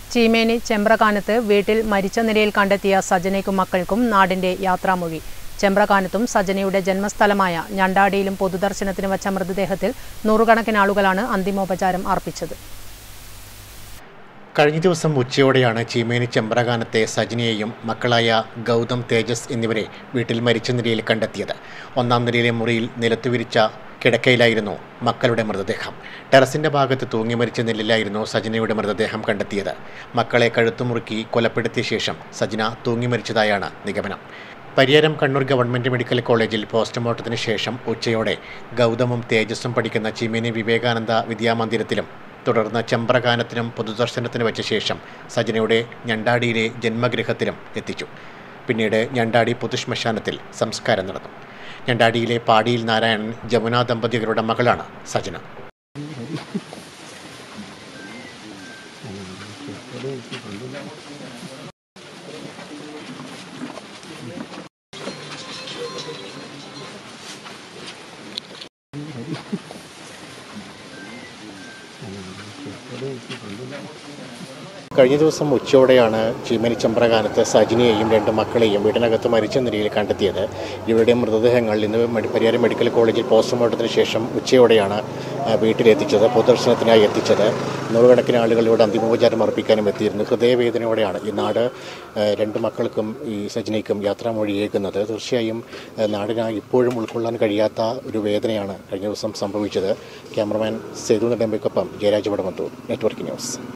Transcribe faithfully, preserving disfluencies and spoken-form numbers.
ചീമേനി ചെമ്പ്രകാനത്ത് വീട്ടിൽ മരിച്ച നിലയിൽ കണ്ടെത്തിയ സജനയ്ക്കും മക്കൾക്കും നാടിന്റെ യാത്രാമൊഴി. ചെമ്പ്രകാനത്തും സജനയുടെ ജന്മസ്ഥലമായ ഞണ്ടാടിയിലും പൊതുദർശനത്തിന് വച്ച മൃതദേഹത്തിൽ നൂറുകണക്കിന് ആളുകളാണ് അന്തിമോപചാരം അർപ്പിച്ചത്. കഴിഞ്ഞ ദിവസം ഉച്ചയോടെയാണ് ചീമേനി ചെമ്പ്രകാനത്തെ സജനയെയും മക്കളായ ഗൗതം, തേജസ് എന്നിവരെ വീട്ടിൽ മരിച്ച നിലയിൽ കണ്ടെത്തിയത്. ഒന്നാം നിലയിലെ മുറിയിൽ നിലത്തുവിരിച്ച കിടക്കയിലായിരുന്നു മക്കളുടെ മൃതദേഹം. ടെറസിന്റെ ഭാഗത്ത് തൂങ്ങി മരിച്ച നിലയിലായിരുന്നു സജനയുടെ മൃതദേഹം കണ്ടെത്തിയത്. മക്കളെ കഴുത്തുമുറുക്കി കൊലപ്പെടുത്തിയ ശേഷം സജന തൂങ്ങി മരിച്ചതായാണ് നിഗമനം. പരിയാരം കണ്ണൂർ ഗവൺമെൻറ് മെഡിക്കൽ കോളേജിൽ പോസ്റ്റ്മോർട്ടത്തിന് ശേഷം ഉച്ചയോടെ ഗൗതമും തേജസ്സും പഠിക്കുന്ന ചീമേനി വിവേകാനന്ദ വിദ്യാമന്ദിരത്തിലും തുടർന്ന് ചെമ്പ്രകാനത്തിനും പൊതുദർശനത്തിന് വെച്ച ശേഷം സജനയുടെ ഞണ്ടാടിയിലെ ജന്മഗൃഹത്തിലും എത്തിച്ചു. പിന്നീട് ഞണ്ടാടി പൊതുശ്മശാനത്തിൽ സംസ്കാരം നടന്നു. ഞണ്ടാടിയിലെ പാടിയിൽ നാരായണൻ, ജമുന ദമ്പതികളുടെ മകളാണ് സജന. കഴിഞ്ഞ ദിവസം ഉച്ചയോടെയാണ് ചീമേനി ചെമ്പ്രകാനത്ത് സജനയെയും രണ്ട് മക്കളെയും വീടിനകത്ത് മരിച്ച നിലയിൽ കണ്ടെത്തിയത്. ഇവരുടെ മൃതദേഹങ്ങൾ ഇന്ന് പരിയാരം മെഡിക്കൽ കോളേജിൽ പോസ്റ്റ്മോർട്ടത്തിന് ശേഷം ഉച്ചയോടെയാണ് വീട്ടിലെത്തിച്ചത്, പൊതുദർശനത്തിനായി എത്തിച്ചത്. നൂറുകണക്കിന് ആളുകൾ ഇവിടെ അന്തിമോപചാരം അർപ്പിക്കാനും എത്തിയിരുന്നു. ഹൃദയവേദനയോടെയാണ് ഈ നാട് രണ്ട് മക്കൾക്കും ഈ സജനയ്ക്കും യാത്രാമൊഴിയേക്കുന്നത്. തീർച്ചയായും നാടിന് ഇപ്പോഴും ഉൾക്കൊള്ളാൻ കഴിയാത്ത ഒരു വേദനയാണ് കഴിഞ്ഞ ദിവസം സംഭവിച്ചത്. ക്യാമറമാൻ സേതു നെടുമ്പയ്ക്കൊപ്പം ജയരാജ് വടമത്തൂർ, നെറ്റ്വർക്ക് ന്യൂസ്.